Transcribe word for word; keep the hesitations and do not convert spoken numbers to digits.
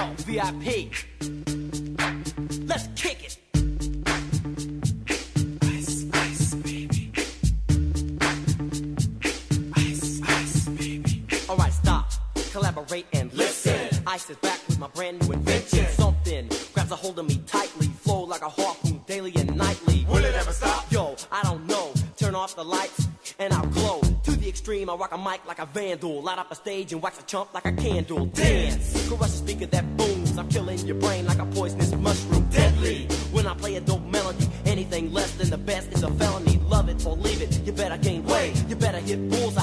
Yo, V I P. Let's kick it. Ice, ice, baby. Ice, ice, baby. Alright, stop. Collaborate and listen. Ice is back with my brand new invention. Something grabs a hold of me tightly. Flow like a harpoon daily and nightly. Will it ever stop? Yo, I don't know. Turn off the lights and I'll glow. To the extreme, I rock a mic like a vandal. Light up a stage and wax a chump like a candle. Dance! Crush a speaker that booms. I'm killing your brain like a poisonous mushroom. Deadly! When I play a dope melody, anything less than the best is a felony. Love it or leave it, you better gain weight. You better hit bulls